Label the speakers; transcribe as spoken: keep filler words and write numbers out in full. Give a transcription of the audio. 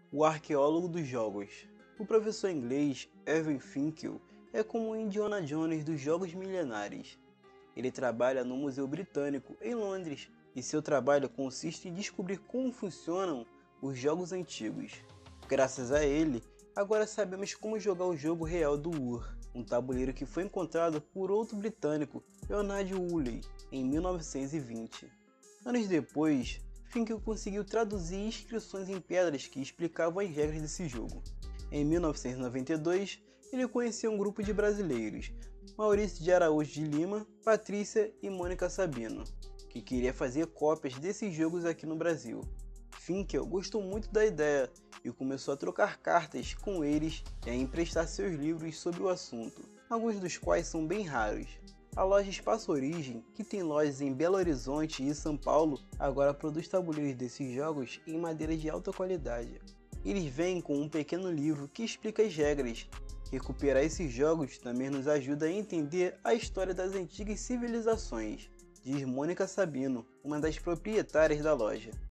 Speaker 1: O arqueólogo dos jogos. O professor inglês Irving Finkel é como o Indiana Jones dos jogos milenares. Ele trabalha no Museu Britânico, em Londres, e seu trabalho consiste em descobrir como funcionam os jogos antigos. Graças a ele, agora sabemos como jogar o jogo real do Ur, um tabuleiro que foi encontrado por outro britânico, Leonard Woolley, em mil novecentos e vinte. Anos depois, Finkel conseguiu traduzir inscrições em pedras que explicavam as regras desse jogo. Em mil novecentos e noventa e dois, ele conheceu um grupo de brasileiros, Maurício de Araújo de Lima, Patrícia e Mônica Sabino, que queria fazer cópias desses jogos aqui no Brasil. Finkel gostou muito da ideia e começou a trocar cartas com eles e a emprestar seus livros sobre o assunto, alguns dos quais são bem raros. A loja Espaço Origem, que tem lojas em Belo Horizonte e São Paulo, agora produz tabuleiros desses jogos em madeira de alta qualidade. Eles vêm com um pequeno livro que explica as regras. Recuperar esses jogos também nos ajuda a entender a história das antigas civilizações, diz Mônica Sabino, uma das proprietárias da loja.